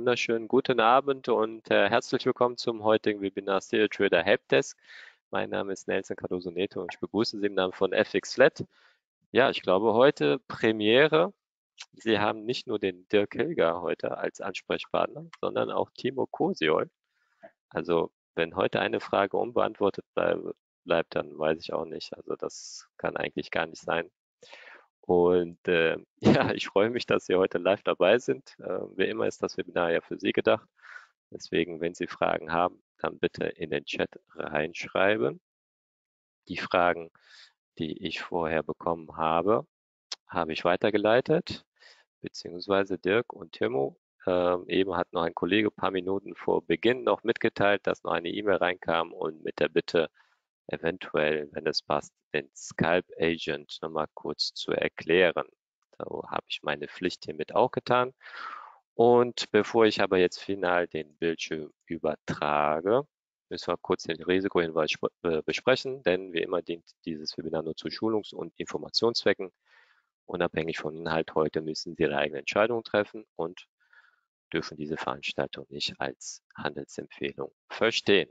wunderschönen guten Abend und herzlich willkommen zum heutigen Webinar Serial Trader Helpdesk. Mein Name ist Nelson Cardoso Neto und ich begrüße Sie im Namen von FX Flat. Ja, ich glaube heute Premiere. Sie haben nicht nur den Dirk Hilger heute als Ansprechpartner, sondern auch Timo Kosiol. Also wenn heute eine Frage unbeantwortet bleibt, dann weiß ich auch nicht. Also das kann eigentlich gar nicht sein. Und ja, ich freue mich, dass Sie heute live dabei sind. Wie immer ist das Webinar ja für Sie gedacht. Deswegen, wenn Sie Fragen haben, dann bitte in den Chat reinschreiben. Die Fragen, die ich vorher bekommen habe, habe ich weitergeleitet, beziehungsweise Dirk und Timo. Eben hat noch ein Kollege ein paar Minuten vor Beginn noch mitgeteilt, dass noch eine E-Mail reinkam und mit der Bitte, eventuell, wenn es passt, den Skype Agent nochmal kurz zu erklären. So habe ich meine Pflicht hiermit auch getan. Und bevor ich aber jetzt final den Bildschirm übertrage, müssen wir kurz den Risikohinweis besprechen, denn wie immer dient dieses Webinar nur zu Schulungs- und Informationszwecken. Unabhängig vom Inhalt heute müssen Sie Ihre eigene Entscheidung treffen und dürfen diese Veranstaltung nicht als Handelsempfehlung verstehen.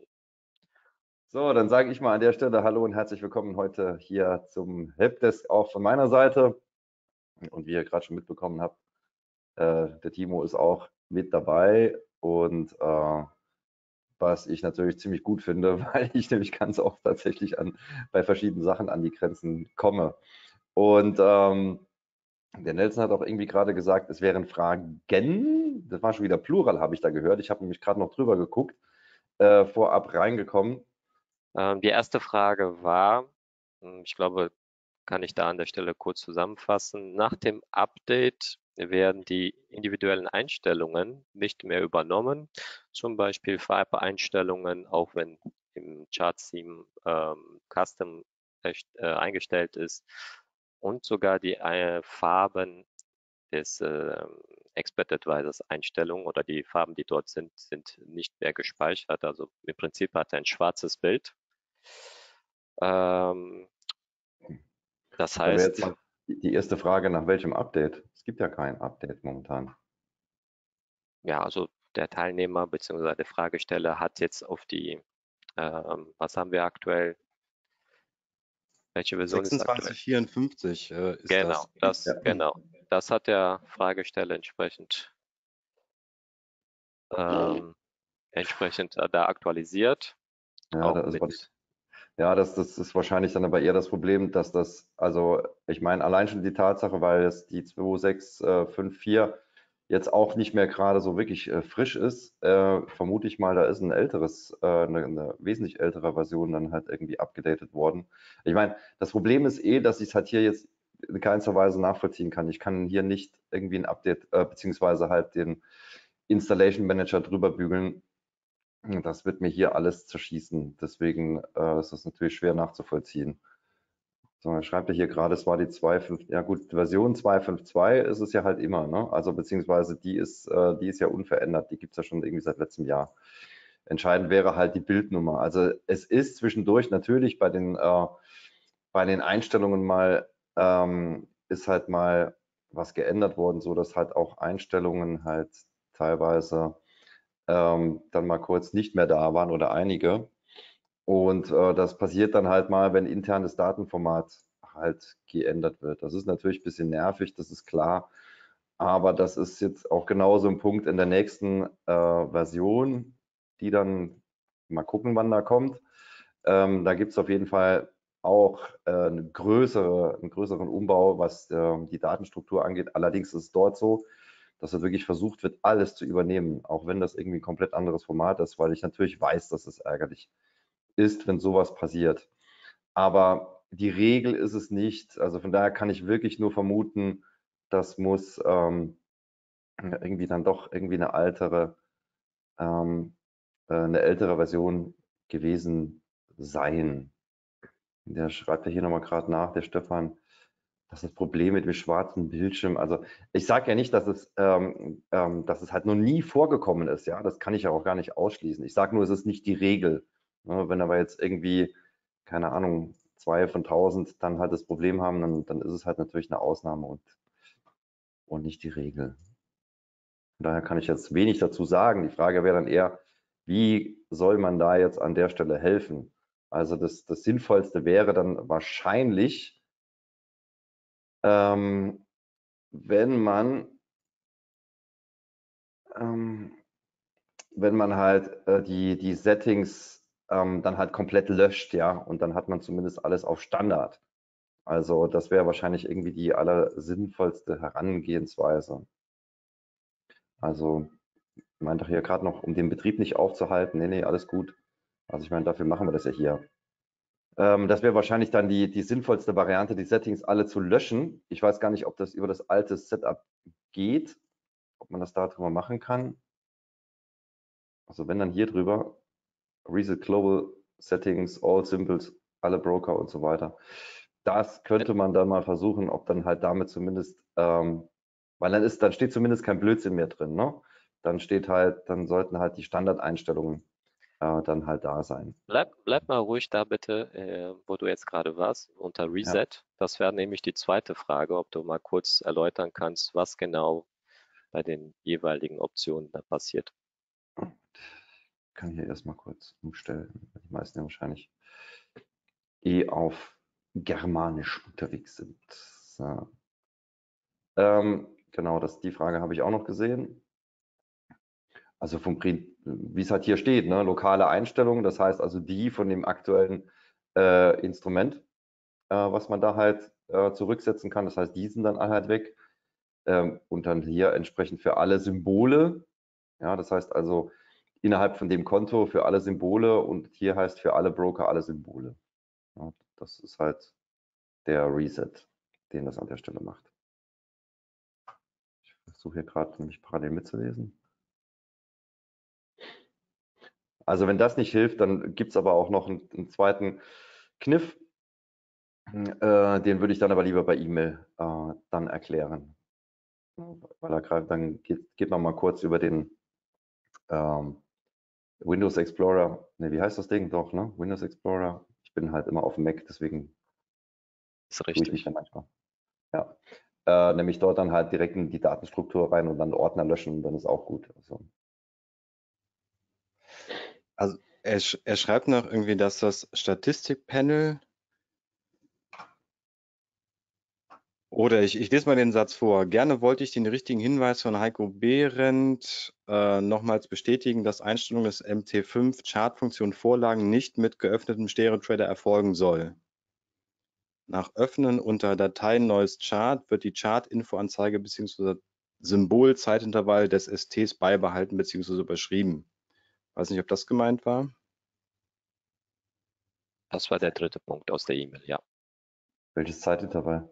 So, dann sage ich mal an der Stelle Hallo und herzlich willkommen heute hier zum Helpdesk auch von meiner Seite. Und wie ihr gerade schon mitbekommen habt, der Timo ist auch mit dabei und was ich natürlich ziemlich gut finde, weil ich nämlich ganz oft tatsächlich bei verschiedenen Sachen an die Grenzen komme. Und der Nelson hat auch irgendwie gerade gesagt, es wären Fragen, das war schon wieder Plural, habe ich da gehört. Ich habe nämlich gerade noch drüber geguckt, vorab reingekommen. Die erste Frage war, ich glaube, kann ich da an der Stelle kurz zusammenfassen. Nach dem Update werden die individuellen Einstellungen nicht mehr übernommen, zum Beispiel Farbeinstellungen, auch wenn im Chart-Theme Custom eingestellt ist und sogar die Farben des Expert Advisors Einstellungen oder die Farben, die dort sind, sind nicht mehr gespeichert. Also im Prinzip hat er ein schwarzes Bild. Das Da wäre jetzt heißt, mal die erste Frage, nach welchem Update? Es gibt ja kein Update momentan. ja, also der Teilnehmer bzw. der Fragesteller hat jetzt auf die, was haben wir aktuell? Welche Version ist aktuell? 2654 ist Genau, das. Ja. genau. Das hat der Fragesteller entsprechend da aktualisiert. Ja, Auch mit, das ist wahrscheinlich dann aber eher das Problem, dass das, also ich meine, allein schon die Tatsache, weil es die 2654 jetzt auch nicht mehr gerade so wirklich frisch ist, vermute ich mal, da ist eine wesentlich ältere Version dann halt irgendwie abgedatet worden. Ich meine, das Problem ist dass ich es halt hier jetzt in keinster Weise nachvollziehen kann. Ich kann hier nicht irgendwie ein Update beziehungsweise halt den Installation Manager drüber bügeln. Das wird mir hier alles zerschießen. Deswegen ist das natürlich schwer nachzuvollziehen. So, er schreibt ja hier gerade, es war die 2.5, ja gut, Version 2.5.2 ist es ja halt immer, ne? Also beziehungsweise die ist ja unverändert, die gibt es ja schon irgendwie seit letztem Jahr. Entscheidend wäre halt die Bildnummer. Also es ist zwischendurch natürlich bei den Einstellungen mal, ist halt mal was geändert worden, so dass halt auch Einstellungen halt teilweise dann mal kurz nicht mehr da waren oder einige. Und das passiert dann halt mal, wenn internes Datenformat halt geändert wird. Das ist natürlich ein bisschen nervig, das ist klar. Aber das ist jetzt auch genauso ein Punkt in der nächsten Version, die dann mal gucken, wann da kommt. Da gibt es auf jeden Fall auch einen größeren Umbau, was die Datenstruktur angeht. Allerdings ist es dort so, dass wirklich versucht wird, alles zu übernehmen, auch wenn das irgendwie ein komplett anderes Format ist, weil ich natürlich weiß, dass es ärgerlich ist, wenn sowas passiert. Aber die Regel ist es nicht. Also von daher kann ich wirklich nur vermuten, das muss irgendwie dann doch irgendwie eine ältere Version gewesen sein. Der schreibt ja hier nochmal gerade nach, der Stefan, dass das Problem mit dem schwarzen Bildschirm, also ich sage ja nicht, dass es halt noch nie vorgekommen ist, ja, das kann ich ja auch gar nicht ausschließen. Ich sage nur, es ist nicht die Regel. Ne? Wenn aber jetzt irgendwie, keine Ahnung, 2 von 1000 dann halt das Problem haben, dann ist es halt natürlich eine Ausnahme und nicht die Regel. Von daher kann ich jetzt wenig dazu sagen. Die Frage wäre dann eher, wie soll man da jetzt an der Stelle helfen? Also das Sinnvollste wäre dann wahrscheinlich, wenn man halt die Settings dann halt komplett löscht, ja, und dann hat man zumindest alles auf Standard. Also das wäre wahrscheinlich irgendwie die allersinnvollste Herangehensweise. Also ich meinte hier gerade noch, um den Betrieb nicht aufzuhalten. Nee, alles gut. Also ich meine, dafür machen wir das ja hier. Das wäre wahrscheinlich dann die sinnvollste Variante, die Settings alle zu löschen. Ich weiß gar nicht, ob das über das alte Setup geht, ob man das darüber machen kann. Also wenn dann hier drüber, Reset Global Settings, All Symbols, alle Broker und so weiter. Das könnte man dann mal versuchen, ob dann halt damit zumindest, weil dann steht zumindest kein Blödsinn mehr drin, ne? Dann sollten halt die Standardeinstellungen dann halt da sein. Bleib mal ruhig da bitte, wo du jetzt gerade warst, unter Ja, Reset. Das wäre nämlich die zweite Frage, ob du mal kurz erläutern kannst, was genau bei den jeweiligen Optionen da passiert. ich kann hier erstmal kurz umstellen. Die meisten ja wahrscheinlich eh auf Germanisch unterwegs sind. So. Genau, die Frage habe ich auch noch gesehen. Also wie es halt hier steht, ne? Lokale Einstellungen, das heißt also die von dem aktuellen Instrument, was man da halt zurücksetzen kann. Das heißt, die sind dann halt weg. Und dann hier entsprechend für alle Symbole. Ja, das heißt also innerhalb von dem Konto für alle Symbole und hier heißt für alle Broker alle Symbole. Ja, das ist halt der Reset, den das an der Stelle macht. Ich versuche hier gerade nämlich parallel mitzulesen. Also wenn das nicht hilft, dann gibt es aber auch noch einen zweiten Kniff. Den würde ich dann aber lieber bei E-Mail dann erklären. Weil dann geht man mal kurz über den Windows Explorer. Ne, wie heißt das Ding? Doch, ne? Windows Explorer. Ich bin halt immer auf dem Mac, deswegen Ist tue ich mich richtig. da manchmal. Ja. Nämlich dort dann halt direkt in die Datenstruktur rein und dann Ordner löschen, dann ist auch gut. Also er schreibt noch irgendwie, dass das Statistikpanel oder ich lese mal den Satz vor. Gerne wollte ich den richtigen Hinweis von Heiko Behrendt nochmals bestätigen, dass Einstellung des MT5 Chartfunktion Vorlagen nicht mit geöffnetem Stereo-Trader erfolgen soll. Nach Öffnen unter Dateien Neues Chart wird die Chart-Info-Anzeige bzw. Symbol-Zeitintervall des STs beibehalten bzw. überschrieben. Weiß nicht, ob das gemeint war. Das war der dritte Punkt aus der E-Mail, ja. Welches Zeitintervall?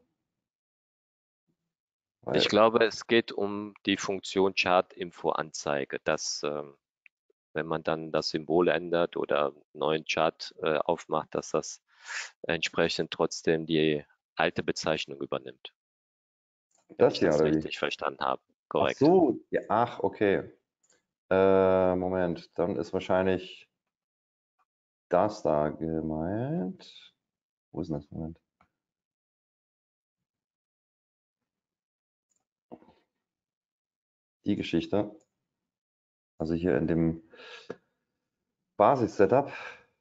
Ich glaube, es geht um die Funktion Chart-Info-Anzeige, dass wenn man dann das Symbol ändert oder einen neuen Chart aufmacht, dass das entsprechend trotzdem die alte Bezeichnung übernimmt. Wenn Das ich hier das oder wie? richtig verstanden habe. Ach Korrekt. so, ja, ach, okay. Moment, dann ist wahrscheinlich das da gemeint. Wo ist denn das? Moment. Die Geschichte. Also hier in dem Basis-Setup.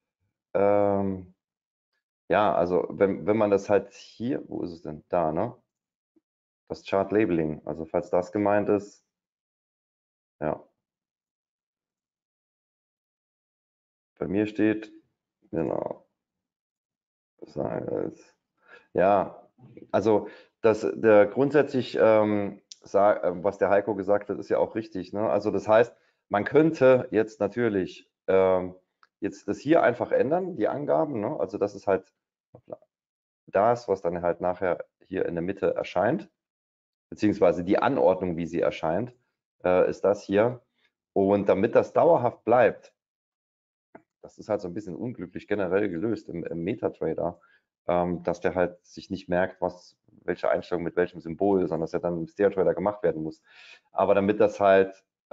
Ja, also wenn man das halt hier, wo ist es denn? Da, ne? Das Chart-Labeling. Also falls das gemeint ist, ja. Bei mir steht, genau. Ja, also grundsätzlich, was der Heiko gesagt hat, ist ja auch richtig. Ne? Also das heißt, man könnte jetzt natürlich jetzt das hier einfach ändern, die Angaben. Ne? Also das ist halt das, was dann halt nachher hier in der Mitte erscheint, beziehungsweise die Anordnung, wie sie erscheint, ist das hier. Und damit das dauerhaft bleibt, das ist halt so ein bisschen unglücklich generell gelöst im MetaTrader, dass der halt sich nicht merkt, welche Einstellung mit welchem Symbol, sondern dass er dann im SteerTrader gemacht werden muss. Aber damit das halt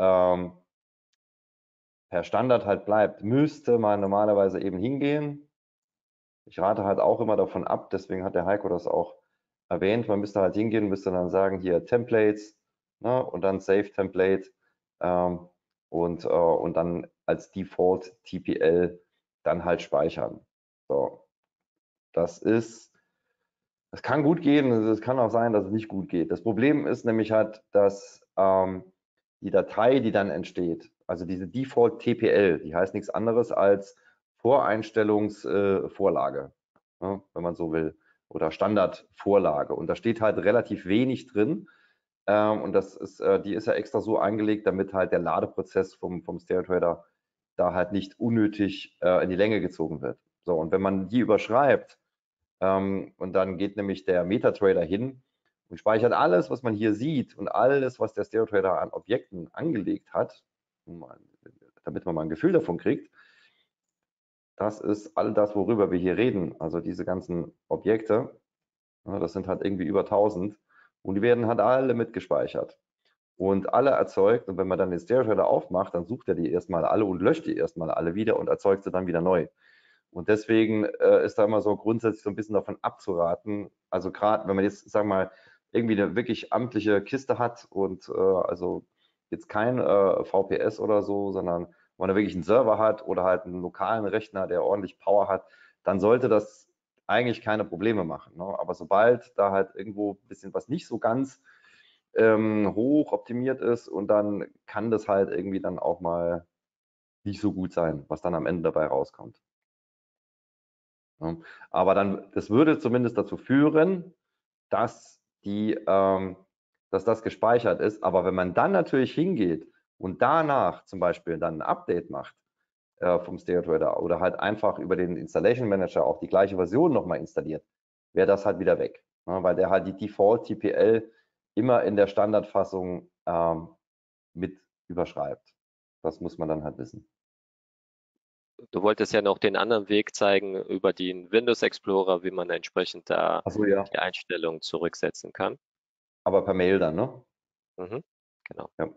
per Standard halt bleibt, müsste man normalerweise eben hingehen. Ich rate halt auch immer davon ab, deswegen hat der Heiko das auch erwähnt, man müsste halt hingehen, müsste dann sagen, hier Templates, ne, und dann Save Template und dann als Default TPL dann halt speichern. So, das kann gut gehen, es kann auch sein, dass es nicht gut geht. Das Problem ist nämlich halt, dass die Datei, die dann entsteht, also diese Default TPL, die heißt nichts anderes als Voreinstellungsvorlage, ne, wenn man so will, oder Standardvorlage. Und da steht halt relativ wenig drin. Und die ist ja extra so eingelegt, damit halt der Ladeprozess vom StereoTrader da halt nicht unnötig in die Länge gezogen wird. So, und wenn man die überschreibt, und dann geht nämlich der MetaTrader hin und speichert alles, was man hier sieht und alles, was der StereoTrader an Objekten angelegt hat, damit man mal ein Gefühl davon kriegt. Das ist all das, worüber wir hier reden. Also diese ganzen Objekte, das sind halt irgendwie über 1000 und die werden halt alle mitgespeichert und alle erzeugt. Und wenn man dann den StereoTrader aufmacht, dann sucht er die erstmal alle und löscht die erstmal alle wieder und erzeugt sie dann wieder neu. Und deswegen ist da immer so grundsätzlich so ein bisschen davon abzuraten. Also gerade, wenn man jetzt, sagen wir mal, irgendwie eine wirklich amtliche Kiste hat und also jetzt kein VPS oder so, sondern wenn man da wirklich einen Server hat oder halt einen lokalen Rechner, der ordentlich Power hat, dann sollte das eigentlich keine Probleme machen. Ne? Aber sobald da halt irgendwo ein bisschen was nicht so ganz hoch optimiert ist und dann kann das halt irgendwie dann auch mal nicht so gut sein, was dann am Ende dabei rauskommt. Ja. Aber dann, das würde zumindest dazu führen, dass dass das gespeichert ist. Aber wenn man dann natürlich hingeht und danach zum Beispiel dann ein Update macht vom StereoTrader oder halt einfach über den Installation Manager auch die gleiche Version nochmal installiert, wäre das halt wieder weg. Ne? Weil der halt die Default TPL immer in der Standardfassung mit überschreibt. Das muss man dann halt wissen. Du wolltest ja noch den anderen Weg zeigen über den Windows Explorer, wie man entsprechend da Achso, ja. die Einstellungen zurücksetzen kann. Aber per Mail dann, ne? Mhm, genau. Ja.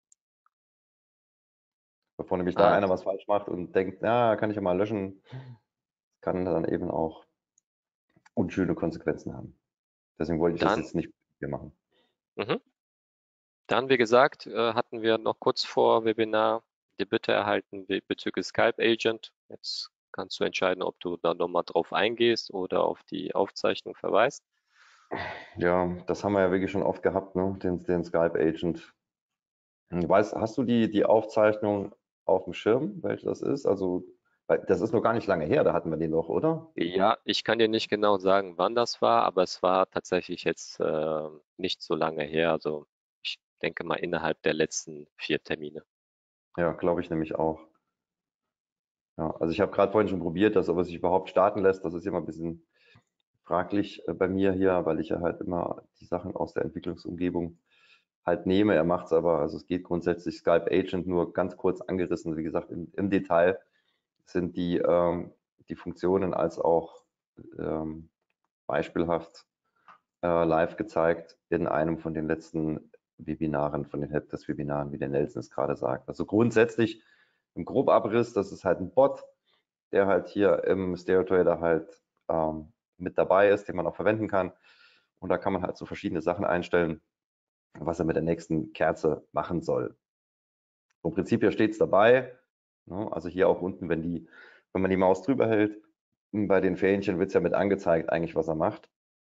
Bevor nämlich da Ah, einer was falsch macht und denkt, na, kann ich ja mal löschen, kann dann eben auch unschöne Konsequenzen haben. Deswegen wollte ich das dann, jetzt nicht hier machen. mhm. Dann, wie gesagt, hatten wir noch kurz vor Webinar die Bitte erhalten bezüglich Skype Agent. Jetzt kannst du entscheiden, ob du da nochmal drauf eingehst oder auf die Aufzeichnung verweist. Ja, das haben wir ja wirklich schon oft gehabt, ne? Den Skype-Agent. Hast du die Aufzeichnung auf dem Schirm, welche das ist? Also, weil das ist noch gar nicht lange her, da hatten wir den doch, oder? Ja, ich kann dir nicht genau sagen, wann das war, aber es war tatsächlich jetzt nicht so lange her. Also ich denke mal innerhalb der letzten 4 Termine. Ja, glaube ich nämlich auch. Ja, also ich habe gerade vorhin schon probiert, ob es sich überhaupt starten lässt. Das ist immer ein bisschen fraglich bei mir hier, weil ich ja halt immer die Sachen aus der Entwicklungsumgebung halt nehme. Er macht es aber, also es geht grundsätzlich Skype Agent nur ganz kurz angerissen. Wie gesagt, im Detail sind die Funktionen als auch beispielhaft live gezeigt in einem von den letzten Webinaren, von den Helpdesk-Webinaren, wie der Nelson es gerade sagt. Also grundsätzlich im Grobabriss, das ist halt ein Bot, der halt hier im StereoTrader halt mit dabei ist, den man auch verwenden kann. Und da kann man halt so verschiedene Sachen einstellen, was er mit der nächsten Kerze machen soll. Vom Prinzip her steht es dabei. Ne? Also hier auch unten, wenn man die Maus drüber hält, bei den Fähnchen wird es ja mit angezeigt, eigentlich, was er macht.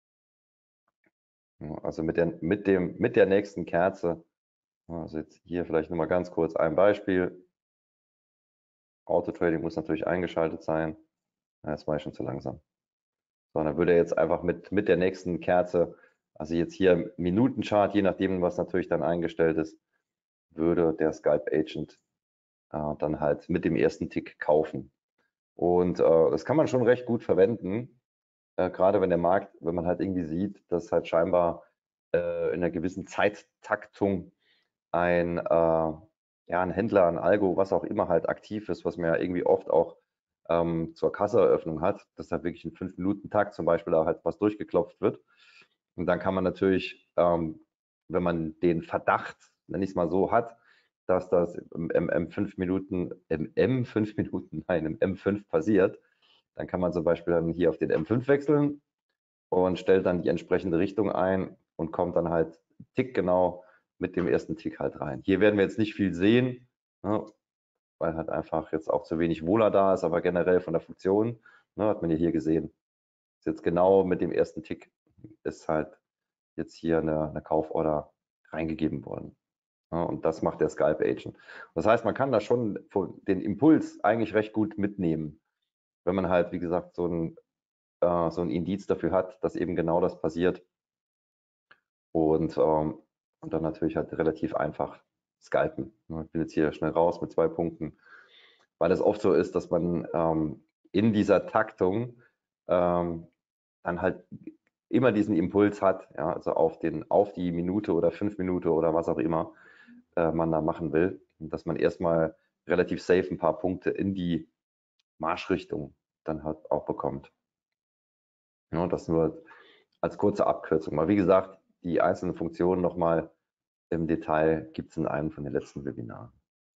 Ja, also mit der nächsten Kerze. Also jetzt hier vielleicht nochmal ganz kurz ein Beispiel. Auto-Trading muss natürlich eingeschaltet sein. Ja, das war ich schon zu langsam. So, dann würde er jetzt einfach mit der nächsten Kerze, also jetzt hier Minutenchart, je nachdem, was natürlich dann eingestellt ist, würde der Skype Agent dann halt mit dem ersten Tick kaufen. Und das kann man schon recht gut verwenden, gerade wenn der Markt, wenn man halt irgendwie sieht, dass halt scheinbar in einer gewissen Zeittaktung ein Händler, ein Algo, was auch immer halt aktiv ist, was man ja irgendwie oft auch zur Kasseeröffnung hat, dass da wirklich ein 5-Minuten-Takt zum Beispiel da halt was durchgeklopft wird. Und dann kann man natürlich, wenn man den Verdacht, nenne ich es mal so, hat, dass das im M5 passiert, dann kann man zum Beispiel dann hier auf den M5 wechseln und stellt dann die entsprechende Richtung ein und kommt dann halt tickgenau mit dem ersten Tick halt rein. Hier werden wir jetzt nicht viel sehen, ne, weil halt einfach jetzt auch zu wenig Vola da ist, aber generell von der Funktion, ne, hat man ja hier gesehen. Ist jetzt genau mit dem ersten Tick ist halt jetzt hier eine Kauforder reingegeben worden. Ja, und das macht der Scalp Agent. Das heißt, man kann da schon den Impuls eigentlich recht gut mitnehmen, wenn man halt, wie gesagt, so ein Indiz dafür hat, dass eben genau das passiert. Und dann natürlich halt relativ einfach scalpen. Ich bin jetzt hier schnell raus mit 2 Punkten, weil es oft so ist, dass man in dieser Taktung dann halt immer diesen Impuls hat, ja, also auf die Minute oder 5 Minuten oder was auch immer man da machen will, und dass man erstmal relativ safe ein paar Punkte in die Marschrichtung dann halt auch bekommt. Ja, das nur als kurze Abkürzung. Mal wie gesagt, die einzelnen Funktionen nochmal im Detail gibt es in einem von den letzten Webinaren.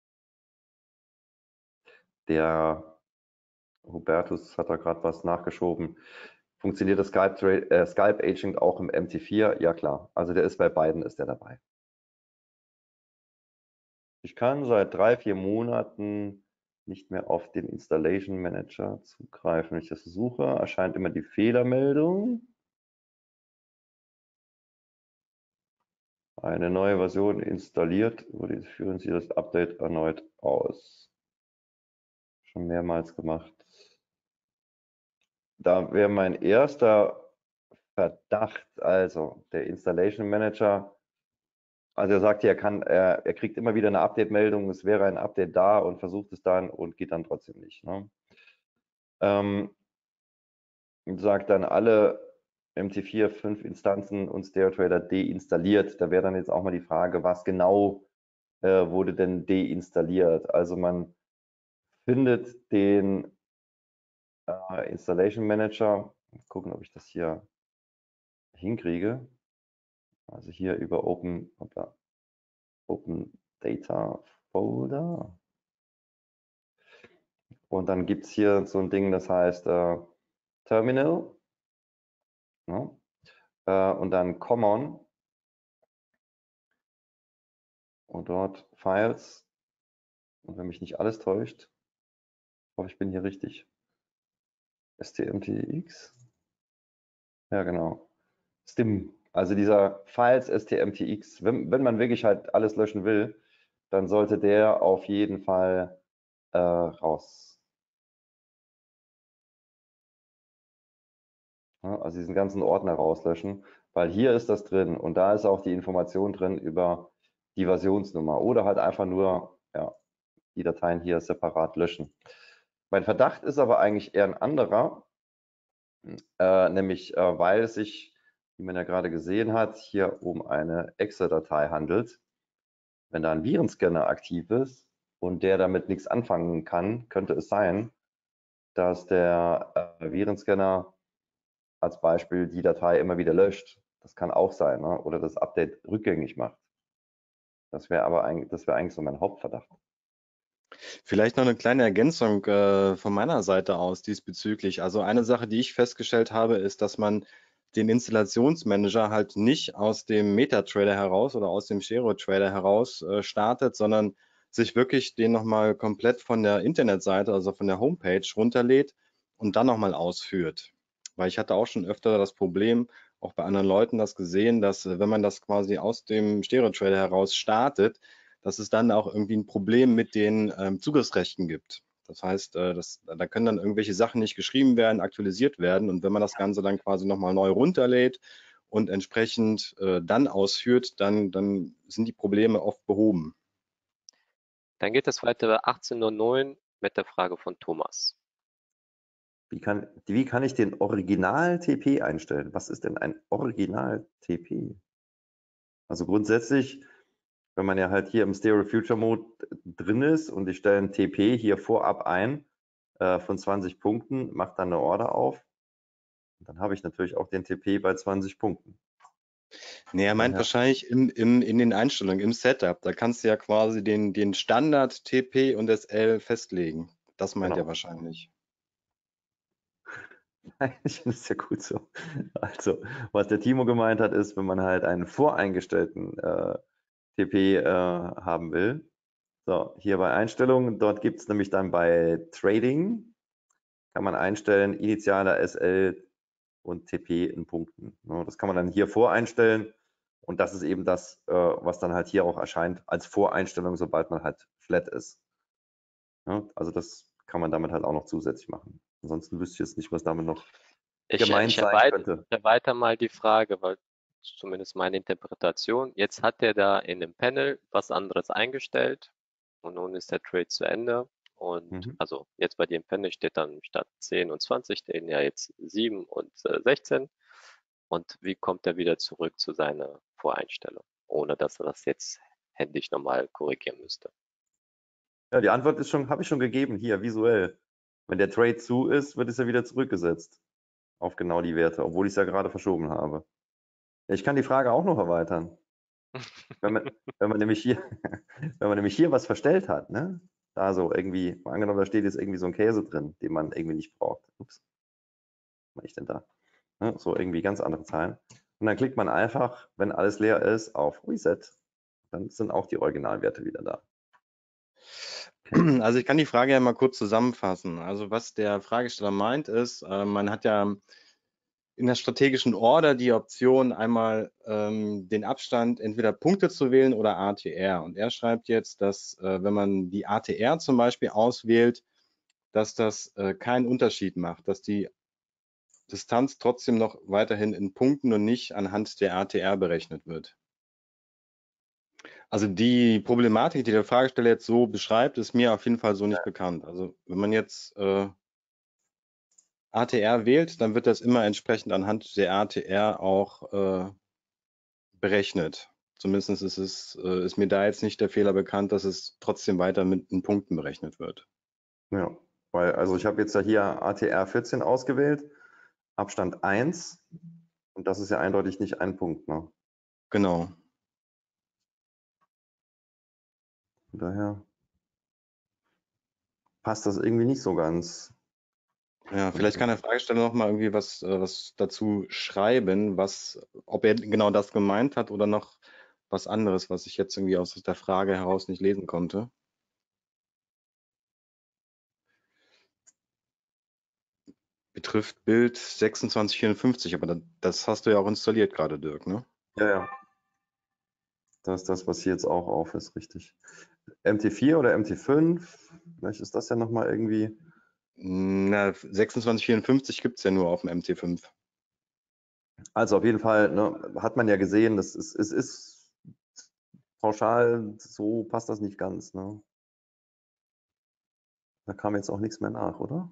Der Hubertus hat da gerade was nachgeschoben. Funktioniert das Scalp Agent auch im MT4? Ja klar, also der ist bei beiden ist der dabei. Ich kann seit 3-4 Monaten nicht mehr auf den Installation Manager zugreifen. Wenn ich das suche, erscheint immer die Fehlermeldung. Eine neue Version installiert, führen Sie das Update erneut aus. Schon mehrmals gemacht. Da wäre mein erster Verdacht, also der Installation Manager, also er sagt hier, er kriegt immer wieder eine Update-Meldung, es wäre ein Update da und versucht es dann und geht dann trotzdem nicht. Ne? Sagt dann alle MT4 5 Instanzen und StereoTrader deinstalliert. Da wäre dann jetzt auch mal die Frage, was genau wurde denn deinstalliert? Also man findet den Installation Manager. Mal gucken, ob ich das hier hinkriege. Also hier über Open Data Folder. Und dann gibt es hier so ein Ding, das heißt Terminal. Ja, und dann Common. Und dort Files. Und wenn mich nicht alles täuscht, ich hoffe, ich bin hier richtig. STMTX. Ja, genau. Stim. Also dieser Files STMTX, wenn man wirklich halt alles löschen will, dann sollte der auf jeden Fall raus. Ja, also diesen ganzen Ordner rauslöschen, weil hier ist das drin und da ist auch die Information drin über die Versionsnummer oder halt einfach nur ja, die Dateien hier separat löschen. Mein Verdacht ist aber eigentlich eher ein anderer, nämlich weil es sich, wie man ja gerade gesehen hat, hier um eine Excel-Datei handelt. Wenn da ein Virenscanner aktiv ist und der damit nichts anfangen kann, könnte es sein, dass der Virenscanner als Beispiel die Datei immer wieder löscht. Das kann auch sein, ne? Oder das Update rückgängig macht. Das wäre eigentlich so mein Hauptverdacht. Vielleicht noch eine kleine Ergänzung von meiner Seite aus diesbezüglich. Also eine Sache, die ich festgestellt habe, ist, dass man den Installationsmanager halt nicht aus dem MetaTrader heraus oder aus dem StereoTrader heraus startet, sondern sich wirklich den nochmal komplett von der Internetseite, also von der Homepage runterlädt und dann nochmal ausführt. Weil ich hatte auch schon öfter das Problem, auch bei anderen Leuten das gesehen, dass wenn man das quasi aus dem StereoTrader heraus startet, dass es dann auch irgendwie ein Problem mit den Zugriffsrechten gibt. Das heißt, da können dann irgendwelche Sachen nicht geschrieben werden, aktualisiert werden. Und wenn man das Ganze dann quasi nochmal neu runterlädt und entsprechend dann ausführt, dann sind die Probleme oft behoben. Dann geht es weiter 18:09 mit der Frage von Thomas. Wie kann ich den Original-TP einstellen? Was ist denn ein Original-TP? Also grundsätzlich, wenn man ja halt hier im Stereo Future Mode drin ist und ich stelle ein TP hier vorab ein von 20 Punkten, mache dann eine Order auf, dann habe ich natürlich auch den TP bei 20 Punkten. Nee, er meint wahrscheinlich in den Einstellungen, im Setup. Da kannst du ja quasi den Standard TP und SL festlegen. Das meint er wahrscheinlich. Ich finde es ja gut so. Also, was der Timo gemeint hat, ist, wenn man halt einen voreingestellten TP haben will. So, hier bei Einstellungen, dort gibt es nämlich dann bei Trading, kann man einstellen, initialer SL und TP in Punkten. Das kann man dann hier voreinstellen und das ist eben das, was dann halt hier auch erscheint als Voreinstellung, sobald man halt flat ist. Also das kann man damit halt auch noch zusätzlich machen. Ansonsten wüsste ich jetzt nicht, was damit noch gemeint sein könnte. Ich erweitere mal die Frage, weil zumindest meine Interpretation, jetzt hat er da in dem Panel was anderes eingestellt und nun ist der Trade zu Ende. Und also jetzt bei dir im Panel steht dann statt 10 und 20 stehen ja jetzt 7 und 16. Und wie kommt er wieder zurück zu seiner Voreinstellung, ohne dass er das jetzt händisch nochmal korrigieren müsste? Ja, die Antwort ist schon, habe ich schon gegeben, hier visuell. Wenn der Trade zu ist, wird es ja wieder zurückgesetzt auf genau die Werte, obwohl ich es ja gerade verschoben habe. Ja, ich kann die Frage auch noch erweitern. Wenn man nämlich hier, wenn man nämlich hier was verstellt hat, ne? Da so irgendwie, mal angenommen, da steht jetzt irgendwie so ein Käse drin, den man irgendwie nicht braucht. Ups, was mache ich denn da? Ne? So irgendwie ganz andere Zahlen. Und dann klickt man einfach, wenn alles leer ist, auf Reset. Dann sind auch die Originalwerte wieder da. Okay. Also ich kann die Frage ja mal kurz zusammenfassen. Also was der Fragesteller meint ist, man hat ja in der strategischen Order die Option, einmal den Abstand entweder Punkte zu wählen oder ATR. Und er schreibt jetzt, dass wenn man die ATR zum Beispiel auswählt, dass das keinen Unterschied macht, dass die Distanz trotzdem noch weiterhin in Punkten und nicht anhand der ATR berechnet wird. Also die Problematik, die der Fragesteller jetzt so beschreibt, ist mir auf jeden Fall so nicht bekannt. Also wenn man jetzt ATR wählt, dann wird das immer entsprechend anhand der ATR auch berechnet. Zumindest ist mir da jetzt nicht der Fehler bekannt, dass es trotzdem weiter mit in Punkten berechnet wird. Ja, weil, also ich habe jetzt ja hier ATR 14 ausgewählt, Abstand 1 und das ist ja eindeutig nicht ein Punkt. Ne? Genau. Von daher passt das irgendwie nicht so ganz. Ja, vielleicht kann der Fragesteller noch mal irgendwie was dazu schreiben, ob er genau das gemeint hat oder noch was anderes, was ich jetzt irgendwie aus der Frage heraus nicht lesen konnte. Betrifft Bild 2654, aber das hast du ja auch installiert gerade, Dirk, ne? Ja, ja. Das ist das, was hier jetzt auch auf ist, richtig. MT4 oder MT5, vielleicht ist das ja nochmal irgendwie. Na, 2654 gibt es ja nur auf dem MT5. Also auf jeden Fall, ne, hat man ja gesehen, es ist pauschal, so passt das nicht ganz. Ne? Da kam jetzt auch nichts mehr nach, oder?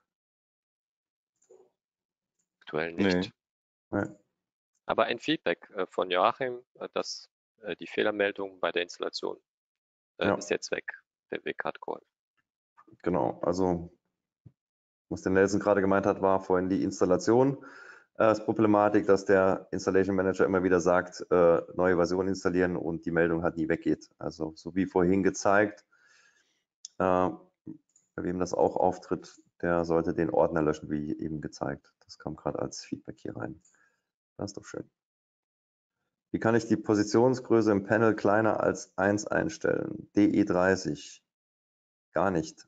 Aktuell nicht. Nee. Aber ein Feedback von Joachim, dass die Fehlermeldung bei der Installation ist jetzt weg. Der Weg hat geholfen. Genau, also was der Nelson gerade gemeint hat, war vorhin die Installation. Das Problematik, dass der Installation Manager immer wieder sagt, neue Version installieren und die Meldung halt nie weggeht. Also so wie vorhin gezeigt, bei wem das auch auftritt, der sollte den Ordner löschen, wie eben gezeigt. Das kam gerade als Feedback hier rein. Das ist doch schön. Wie kann ich die Positionsgröße im Panel kleiner als 1 einstellen? DE30. Gar nicht.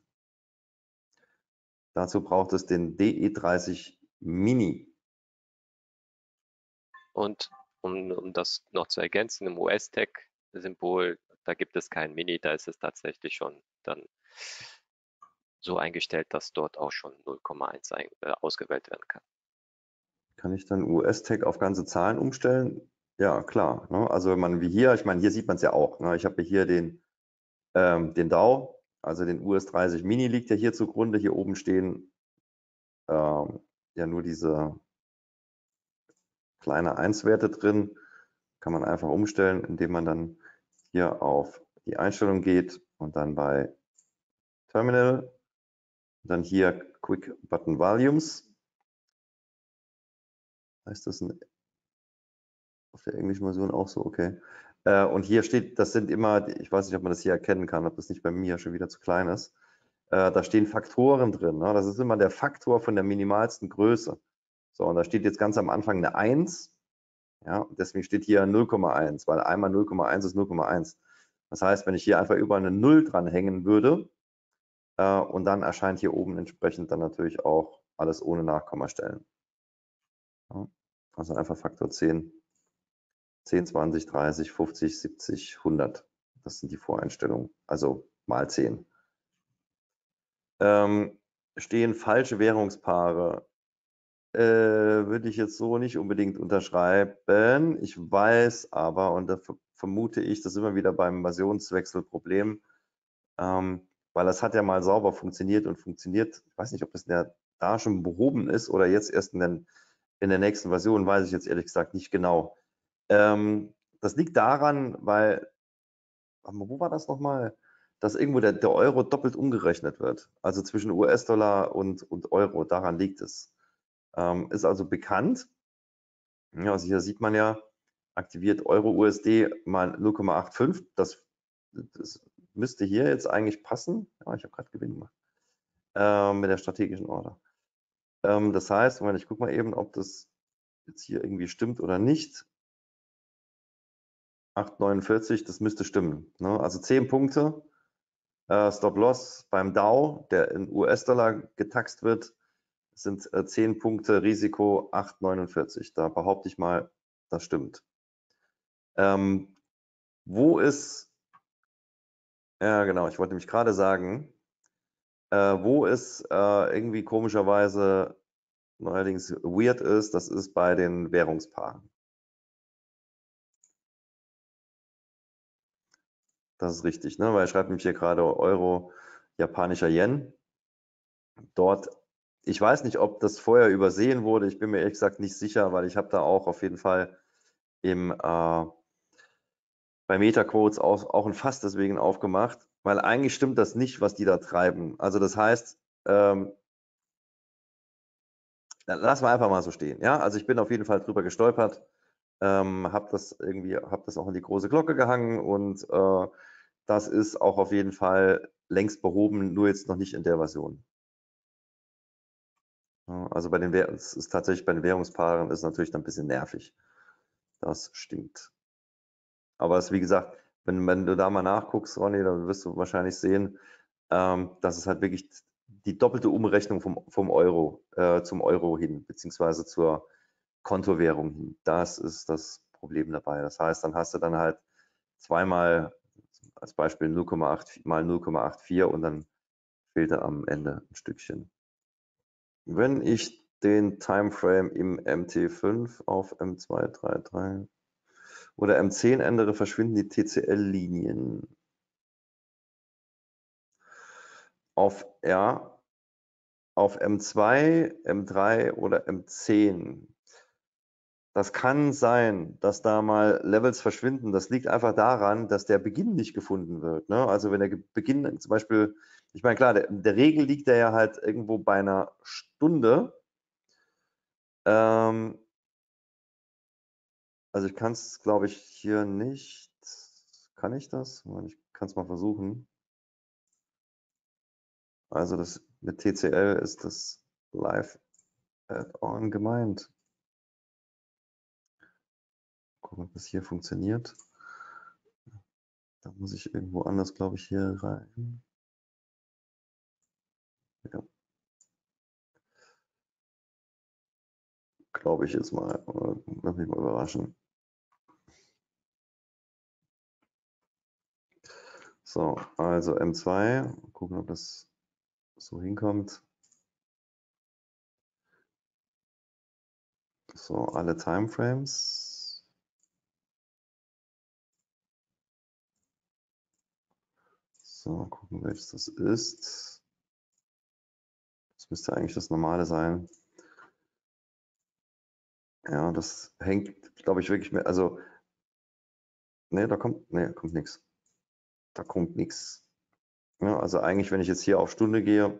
Dazu braucht es den DE30 Mini. Und um das noch zu ergänzen, im US-Tech-Symbol, da gibt es kein Mini, da ist es tatsächlich schon dann so eingestellt, dass dort auch schon 0,1 ausgewählt werden kann. Kann ich dann US-Tech auf ganze Zahlen umstellen? Ja, klar. Ne? Also wenn man wie hier, ich meine, hier sieht man es ja auch. Ne? Ich habe hier den DAO, also den US30 Mini liegt ja hier zugrunde. Hier oben stehen ja nur diese kleine 1-Werte drin. Kann man einfach umstellen, indem man dann hier auf die Einstellung geht und dann bei Terminal, dann hier Quick Button Volumes. Heißt das auf der englischen Version auch so? Okay. Und hier steht, das sind immer, ich weiß nicht, ob man das hier erkennen kann, ob das nicht bei mir schon wieder zu klein ist. Da stehen Faktoren drin. Ne? Das ist immer der Faktor von der minimalsten Größe. So, und da steht jetzt ganz am Anfang eine 1. Ja, deswegen steht hier 0,1, weil einmal 0,1 ist 0,1. Das heißt, wenn ich hier einfach über eine 0 dranhängen würde, und dann erscheint hier oben entsprechend dann natürlich auch alles ohne Nachkommastellen. Ja, also einfach Faktor 10, 10, 20, 30, 50, 70, 100. Das sind die Voreinstellungen, also mal 10. Stehen falsche Währungspaare? Würde ich jetzt so nicht unbedingt unterschreiben. Ich weiß aber, und da vermute ich, das ist immer wieder beim Versionswechselproblem, weil das hat ja mal sauber funktioniert und funktioniert. Ich weiß nicht, ob das da schon behoben ist oder jetzt erst in der nächsten Version, weiß ich jetzt ehrlich gesagt nicht genau. Das liegt daran, weil, wo war das nochmal? Dass irgendwo der Euro doppelt umgerechnet wird. Also zwischen US-Dollar und Euro, daran liegt es. Ist also bekannt. Ja, also hier sieht man ja, aktiviert Euro-USD mal 0,85. Das müsste hier jetzt eigentlich passen. Ja, ich habe gerade Gewinn gemacht. Mit der strategischen Order. Das heißt, ich gucke mal eben, ob das jetzt hier irgendwie stimmt oder nicht. 8,49, das müsste stimmen. Ne? Also 10 Punkte. Stop-Loss beim Dow, der in US-Dollar getaxt wird, sind 10 Punkte Risiko 8,49. Da behaupte ich mal, das stimmt. Wo ist, ja genau, ich wollte nämlich gerade sagen, wo es irgendwie komischerweise allerdings weird ist, das ist bei den Währungspaaren. Das ist richtig, ne? Weil er schreibt nämlich hier gerade Euro, japanischer Yen. Dort, ich weiß nicht, ob das vorher übersehen wurde, ich bin mir ehrlich gesagt nicht sicher, weil ich habe da auch auf jeden Fall bei MetaQuotes auch ein Fass deswegen aufgemacht, weil eigentlich stimmt das nicht, was die da treiben. Also das heißt, lassen wir einfach mal so stehen. Ja, also ich bin auf jeden Fall drüber gestolpert, habe das auch in die große Glocke gehangen und das ist auch auf jeden Fall längst behoben, nur jetzt noch nicht in der Version. Ja, also es ist tatsächlich bei den Währungspaaren ist natürlich dann ein bisschen nervig. Das stimmt. Aber es ist wie gesagt, wenn du da mal nachguckst, Ronny, dann wirst du wahrscheinlich sehen, dass es halt wirklich die doppelte Umrechnung vom Euro zum Euro hin, beziehungsweise zur Kontowährung hin. Das ist das Problem dabei. Das heißt, dann hast du dann halt zweimal als Beispiel 0,8 mal 0,84 und dann fehlt da am Ende ein Stückchen. Wenn ich den Timeframe im MT5 auf M233 oder M10 ändere, verschwinden die TCL-Linien. Auf M2, M3 oder M10. Das kann sein, dass da mal Levels verschwinden. Das liegt einfach daran, dass der Beginn nicht gefunden wird. Ne? Also wenn der Beginn zum Beispiel, ich meine klar, der Regel liegt der ja halt irgendwo bei einer Stunde. Also ich kann es, glaube ich, hier nicht. Kann ich das? Ich kann es mal versuchen. Also das mit TCL ist das Live Add-on gemeint. Gucken, ob das hier funktioniert. Da muss ich irgendwo anders, glaube ich, hier rein. Ja. Glaube ich jetzt mal. Lass mich mal überraschen. So, also M2. Gucken, ob das so hinkommt. So, alle Timeframes. So, gucken, welches das ist. Das müsste eigentlich das normale sein. Ja, das hängt, glaube ich, wirklich mit. Also, ne, kommt nichts. Da kommt nichts. Ja, also eigentlich, wenn ich jetzt hier auf Stunde gehe,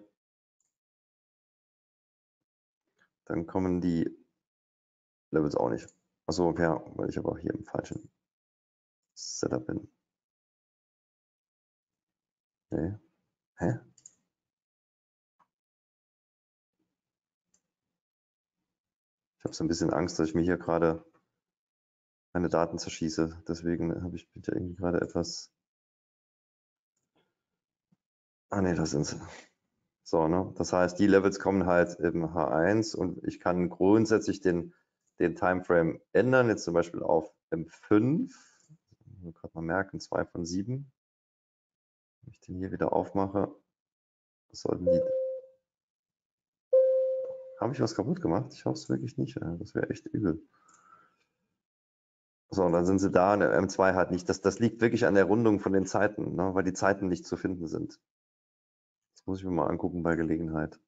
dann kommen die Levels auch nicht. Achso, ja, weil ich aber auch hier im falschen Setup bin. Nee. Hä? Ich habe so ein bisschen Angst, dass ich mir hier gerade meine Daten zerschieße. Deswegen bin ich irgendwie gerade etwas. Ah ne, da sind sie. So, ne? Das heißt, die Levels kommen halt im H1 und ich kann grundsätzlich den Timeframe ändern, jetzt zum Beispiel auf M5. Ich gerade mal merken, 2 von 7. Wenn ich den hier wieder aufmache, sollten die. Habe ich was kaputt gemacht? Ich hoffe es wirklich nicht. Das wäre echt übel. So, und dann sind sie da, und der M2 halt nicht. Das liegt wirklich an der Rundung von den Zeiten, ne? Weil die Zeiten nicht zu finden sind. Das muss ich mir mal angucken bei Gelegenheit.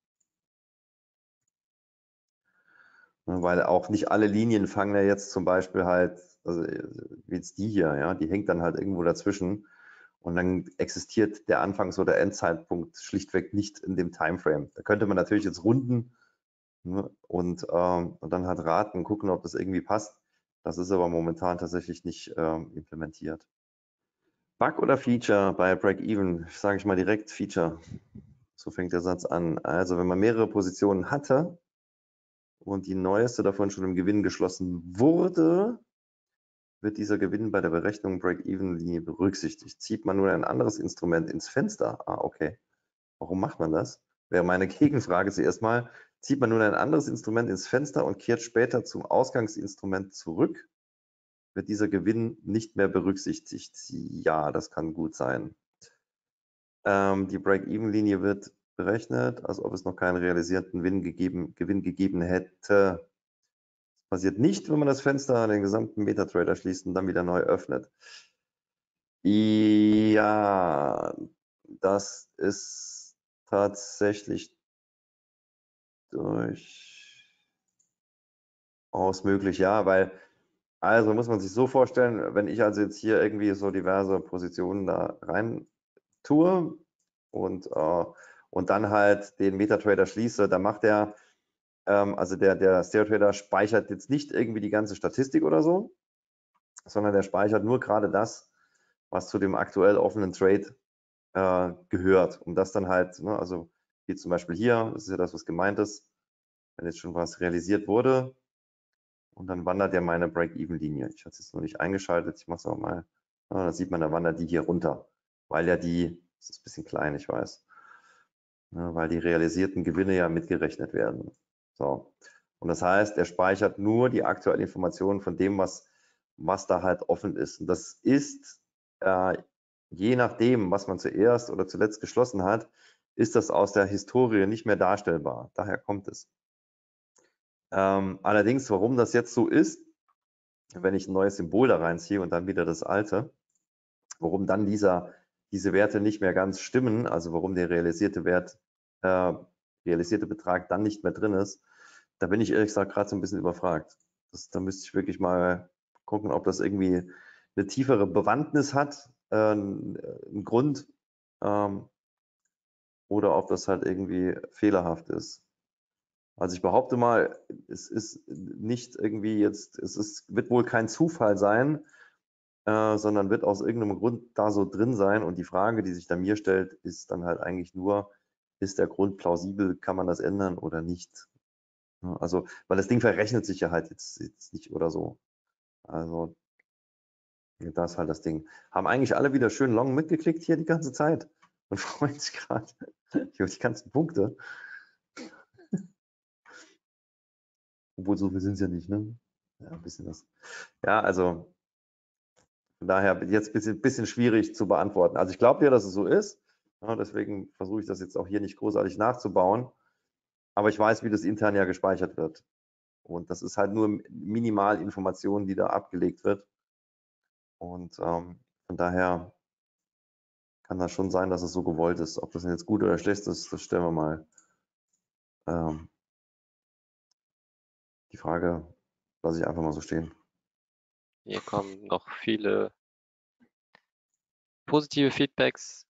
Ne, weil auch nicht alle Linien fangen ja jetzt zum Beispiel halt, also wie jetzt die hier, ja, die hängt dann halt irgendwo dazwischen und dann existiert der Anfangs- oder Endzeitpunkt schlichtweg nicht in dem Timeframe. Da könnte man natürlich jetzt runden, ne, und dann halt raten, gucken, ob das irgendwie passt. Das ist aber momentan tatsächlich nicht implementiert. Bug oder Feature bei Break-Even? Sage ich mal direkt Feature. So fängt der Satz an. Also wenn man mehrere Positionen hatte und die neueste davon schon im Gewinn geschlossen wurde, wird dieser Gewinn bei der Berechnung Break-Even-Linie berücksichtigt. Zieht man nun ein anderes Instrument ins Fenster? Ah, okay. Warum macht man das? Wäre meine Gegenfrage zuerst mal. Zieht man nun ein anderes Instrument ins Fenster und kehrt später zum Ausgangsinstrument zurück, wird dieser Gewinn nicht mehr berücksichtigt? Ja, das kann gut sein. Die Break-Even-Linie wird berechnet, als ob es noch keinen realisierten Gewinn gegeben hätte. Das passiert nicht, wenn man das Fenster an den gesamten MetaTrader schließt und dann wieder neu öffnet. Ja, das ist tatsächlich durchaus möglich, ja, weil, also muss man sich so vorstellen, wenn ich also jetzt hier irgendwie so diverse Positionen da rein tue und dann halt den MetaTrader schließe, dann macht der, also der StereoTrader speichert jetzt nicht irgendwie die ganze Statistik oder so, sondern der speichert nur gerade das, was zu dem aktuell offenen Trade gehört, um das dann halt, ne, also wie zum Beispiel hier, das ist ja das, was gemeint ist, wenn jetzt schon was realisiert wurde und dann wandert ja meine Break-Even-Linie. Ich hatte es jetzt noch nicht eingeschaltet, ich mache es auch mal, da sieht man, da wandert die hier runter, weil ja die, das ist ein bisschen klein, ich weiß, ne, weil die realisierten Gewinne ja mitgerechnet werden. So. Und das heißt, er speichert nur die aktuelle Information von dem, was da halt offen ist. Und das ist je nachdem, was man zuerst oder zuletzt geschlossen hat, ist das aus der Historie nicht mehr darstellbar. Daher kommt es. Allerdings, warum das jetzt so ist, wenn ich ein neues Symbol da reinziehe und dann wieder das alte, warum dann diese Werte nicht mehr ganz stimmen, also warum der realisierte Betrag dann nicht mehr drin ist, da bin ich ehrlich gesagt gerade so ein bisschen überfragt. Da müsste ich wirklich mal gucken, ob das irgendwie eine tiefere Bewandtnis hat, einen Grund, oder ob das halt irgendwie fehlerhaft ist. Also ich behaupte mal, es ist nicht irgendwie jetzt, wird wohl kein Zufall sein, sondern wird aus irgendeinem Grund da so drin sein. Und die Frage, die sich da mir stellt, ist dann halt eigentlich nur, ist der Grund plausibel, kann man das ändern oder nicht? Also, weil das Ding verrechnet sich ja halt jetzt nicht oder so. Also, das ist halt das Ding. Haben eigentlich alle wieder schön long mitgeklickt hier die ganze Zeit und freuen sich gerade über die ganzen Punkte. Obwohl, so viel sind es ja nicht, ne? Ja, ein bisschen was. Ja, also von daher jetzt ein bisschen schwierig zu beantworten. Also ich glaube ja, dass es so ist. Ja, deswegen versuche ich das jetzt auch hier nicht großartig nachzubauen. Aber ich weiß, wie das intern ja gespeichert wird. Und das ist halt nur minimal Information, die da abgelegt wird. Und von daher kann das schon sein, dass es so gewollt ist. Ob das jetzt gut oder schlecht ist, das stellen wir mal. Die Frage lasse ich einfach mal so stehen. Hier kommen noch viele positive Feedbacks.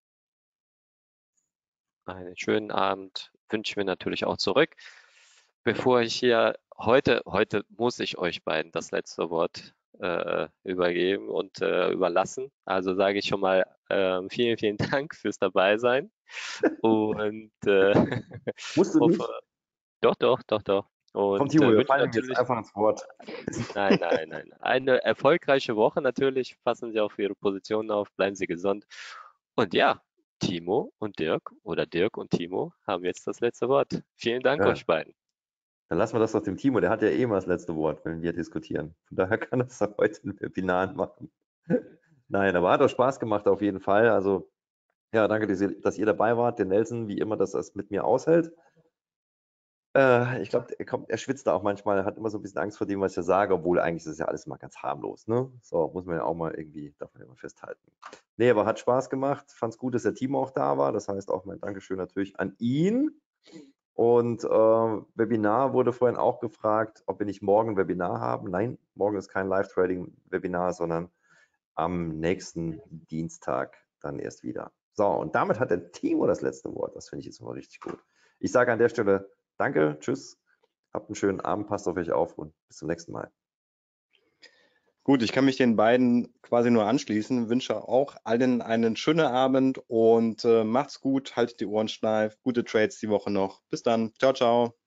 Einen schönen Abend wünsche ich mir natürlich auch zurück. Bevor ich hier heute muss ich euch beiden das letzte Wort übergeben und überlassen. Also sage ich schon mal vielen, vielen Dank fürs Dabeisein. Und Musst du nicht? hoffe, doch. Komm, und Timo, wir wünsche fallen ihm jetzt natürlich, einfach ins Wort. nein, nein, nein, eine erfolgreiche Woche natürlich. Passen Sie auf Ihre Positionen auf, bleiben Sie gesund. Und ja, Timo und Dirk oder Dirk und Timo haben jetzt das letzte Wort. Vielen Dank Ja, euch beiden. dann lassen wir das doch dem Timo, der hat ja eh immer das letzte Wort, wenn wir diskutieren. Von daher kann das dann heute ein Webinar machen. Nein, aber hat auch Spaß gemacht auf jeden Fall. Also ja, danke, dass ihr dabei wart. Der Nelson, wie immer, dass er es mit mir aushält. Ich glaube, er schwitzt da auch manchmal, er hat immer so ein bisschen Angst vor dem, was ich da sage, obwohl eigentlich ist es ja alles mal ganz harmlos. Ne? So, muss man ja auch mal irgendwie, darf man ja mal festhalten. Nee, aber hat Spaß gemacht. Fand es gut, dass der Timo auch da war. Das heißt auch mein Dankeschön natürlich an ihn. Und Webinar wurde vorhin auch gefragt, ob wir nicht morgen ein Webinar haben. Nein, morgen ist kein Live-Trading-Webinar, sondern am nächsten Dienstag dann erst wieder. So, und damit hat der Timo das letzte Wort. Das finde ich jetzt mal richtig gut. Ich sage an der Stelle danke, tschüss, habt einen schönen Abend, passt auf euch auf und bis zum nächsten Mal. Gut, ich kann mich den beiden quasi nur anschließen, wünsche auch allen einen schönen Abend und macht's gut, haltet die Ohren steif, gute Trades die Woche noch. Bis dann, ciao, ciao.